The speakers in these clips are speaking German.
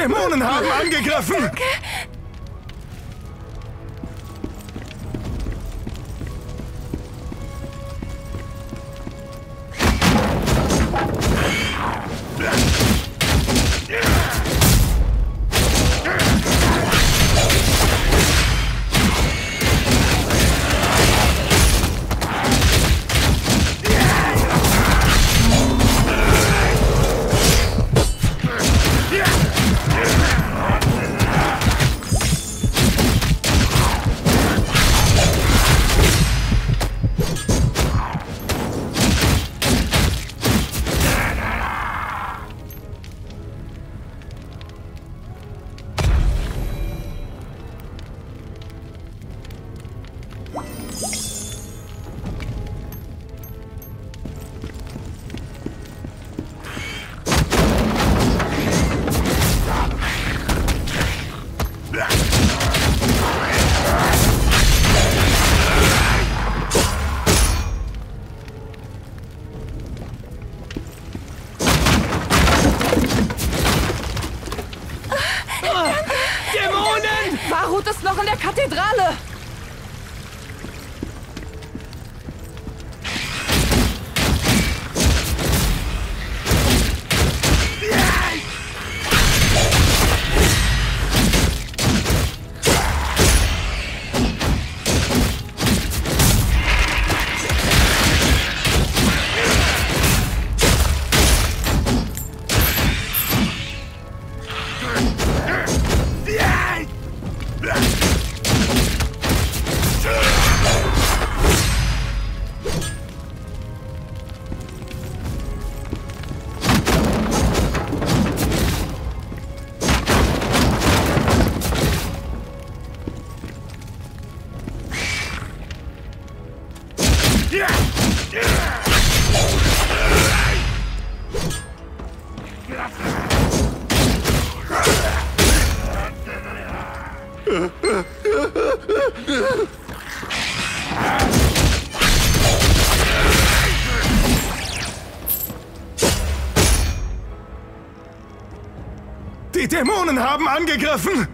Dämonen haben angegriffen! Danke. Varut ist noch in der Kathedrale! Die Dämonen haben angegriffen!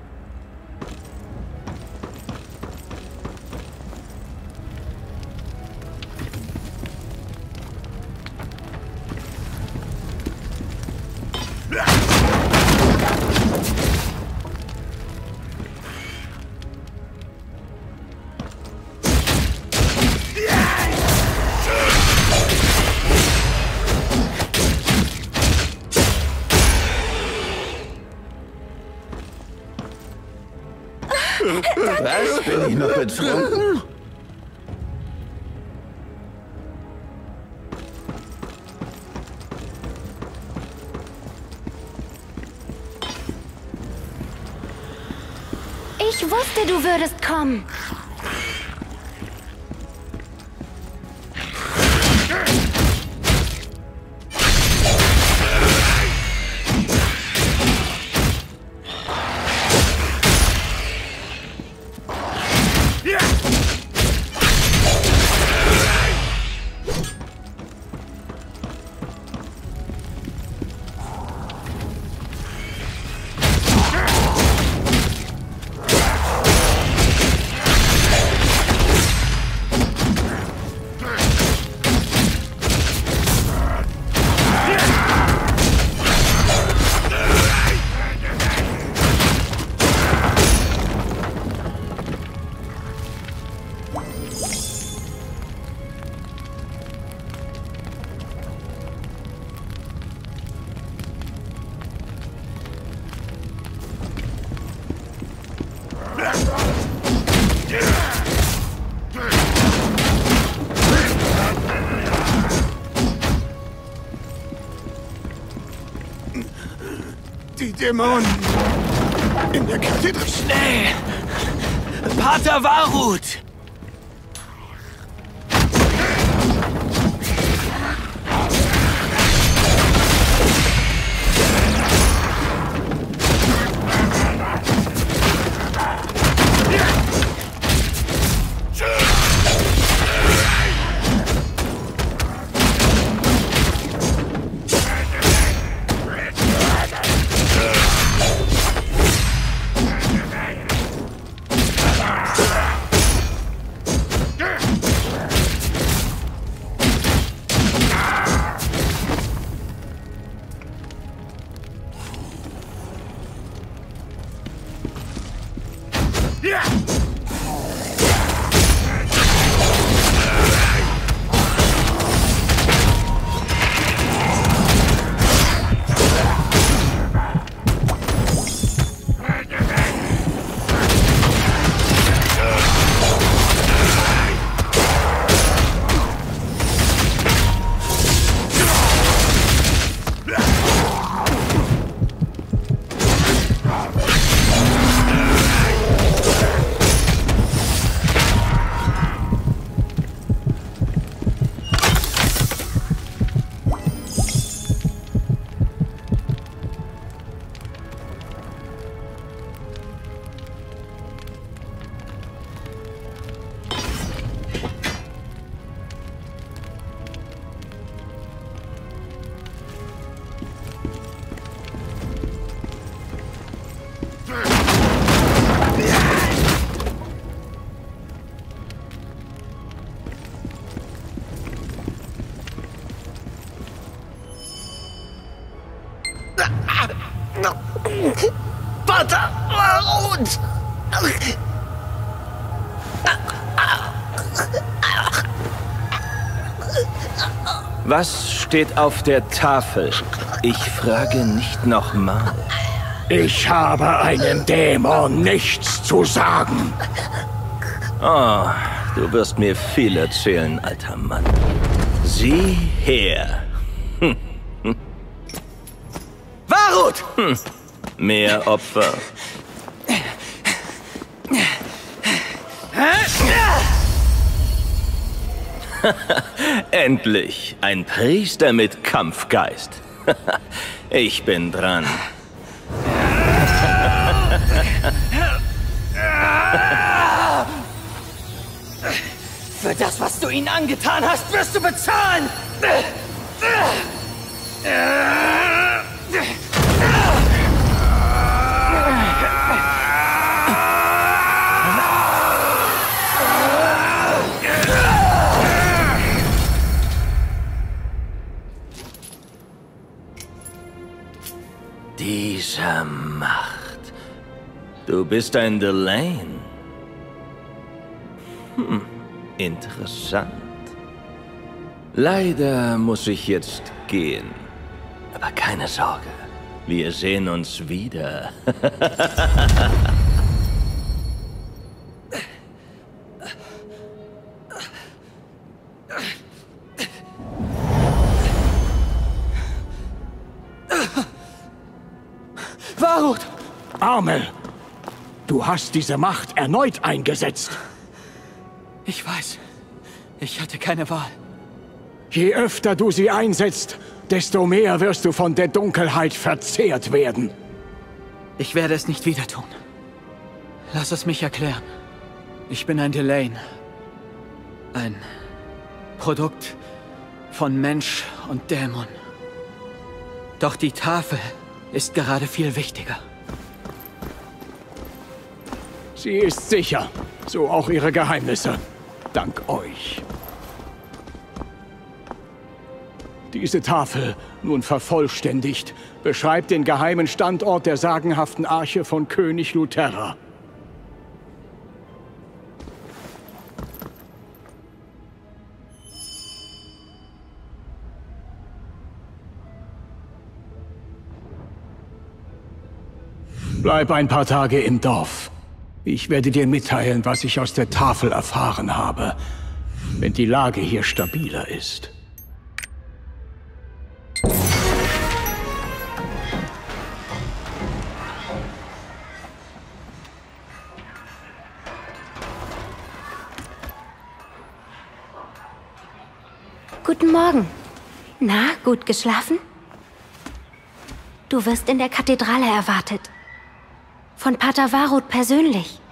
Was? Bin ich noch betrunken? Ich wusste, du würdest kommen. Die Dämonen in der Kathedrale. Schnell! Pater Varut! Vater, warum? Was steht auf der Tafel? Ich frage nicht nochmal. Ich habe einem Dämon nichts zu sagen. Oh, du wirst mir viel erzählen, alter Mann. Sieh her. Varut! Mehr Opfer. Endlich ein Priester mit Kampfgeist. Ich bin dran. Für das, was du ihnen angetan hast, wirst du bezahlen! Diese Macht. Du bist ein Delane. Interessant. Leider muss ich jetzt gehen. Aber keine Sorge. Wir sehen uns wieder. Varut! Armel, du hast diese Macht erneut eingesetzt. Ich weiß. Ich hatte keine Wahl. Je öfter du sie einsetzt, desto mehr wirst du von der Dunkelheit verzehrt werden. Ich werde es nicht wieder tun. Lass es mich erklären. Ich bin ein Delane. Ein Produkt von Mensch und Dämon. Doch die Tafel ist gerade viel wichtiger. Sie ist sicher, so auch ihre Geheimnisse. Dank euch. Diese Tafel, nun vervollständigt, beschreibt den geheimen Standort der sagenhaften Arche von König Luterra. Bleib ein paar Tage im Dorf. Ich werde dir mitteilen, was ich aus der Tafel erfahren habe, wenn die Lage hier stabiler ist. Guten Morgen. Na, gut geschlafen? Du wirst in der Kathedrale erwartet. Von Pater Varut persönlich.